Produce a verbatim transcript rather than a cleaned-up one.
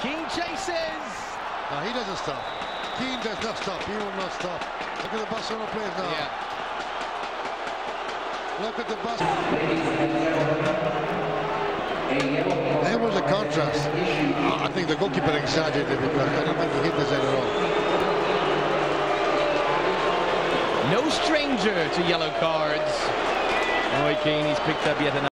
Keane chases. No, he doesn't stop. Keane does not stop. He will not stop. Look at the Barcelona players now. Yeah. Look at the bus. There was a contrast. I think the goalkeeper exaggerated because I don't think he hit this head at all. No stranger to yellow cards. Roy Keane, he's picked up yet another.